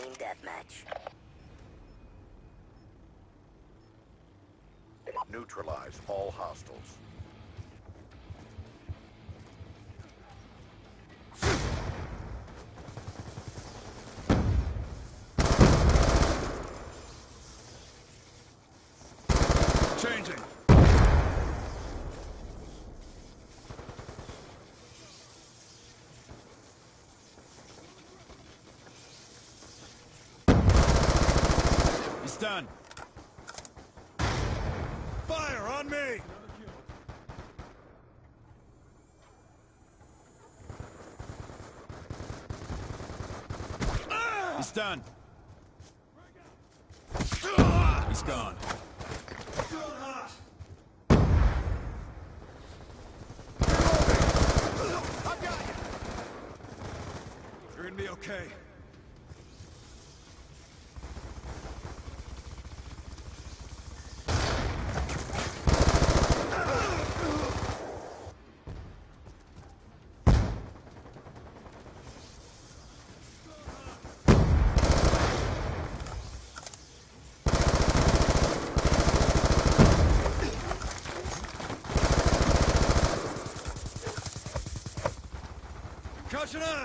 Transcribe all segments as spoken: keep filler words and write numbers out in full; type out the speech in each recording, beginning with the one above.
Team deathmatch. Neutralize all hostiles. Changing. He's done. Fire on me! He's done. He's gone. You're gonna be okay. Concussion up!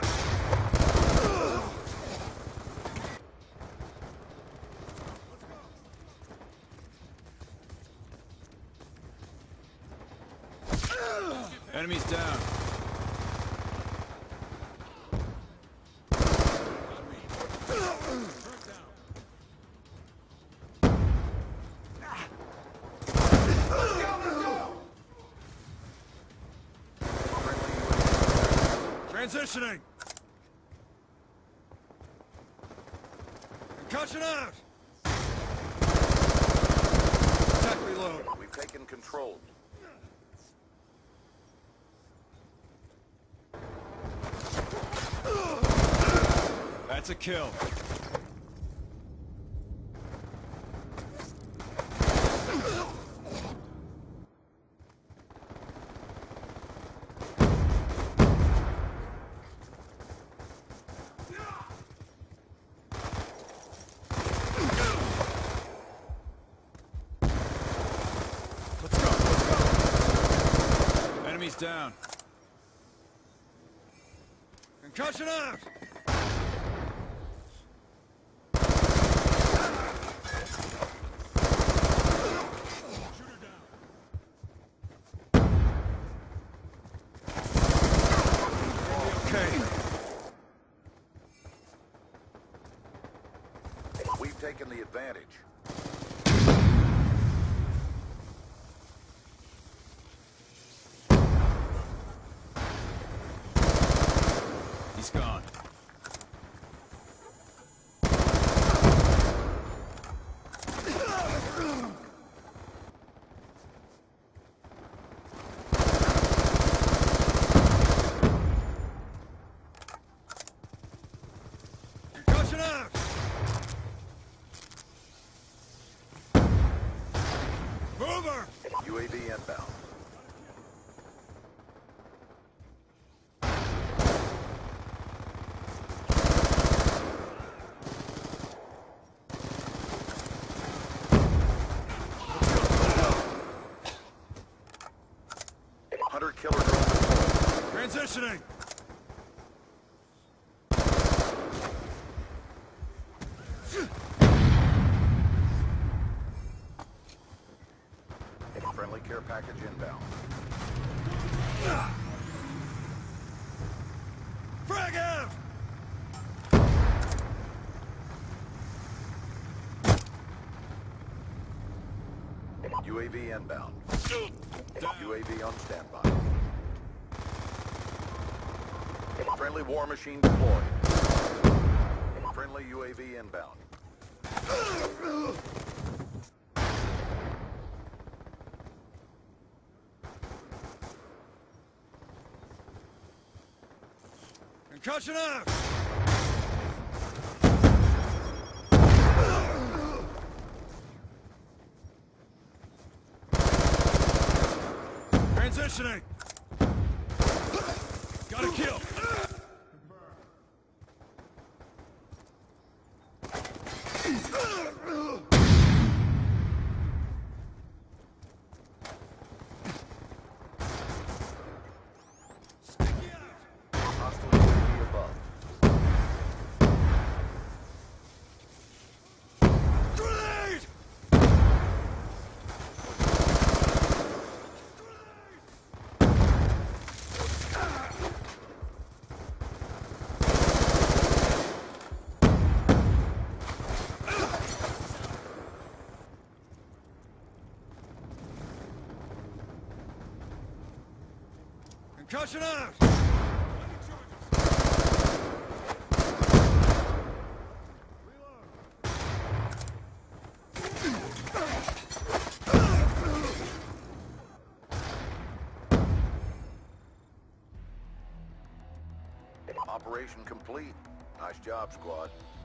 Enemies down. Transitioning! Concussion out! Attack reload. We've taken control. That's a kill. Let's go, let's go. Enemies down. Concussion out! We've taken the advantage. He's gone. Concussion out! Mover! U A V inbound. Hunter killer drone. Transitioning! Friendly care package inbound. Frag out! U A V inbound. Down. U A V on standby. Friendly war machine deployed. Friendly U A V inbound. Concussion out! Transitioning! Got a kill! Concussion out! Operation complete. Nice job, squad.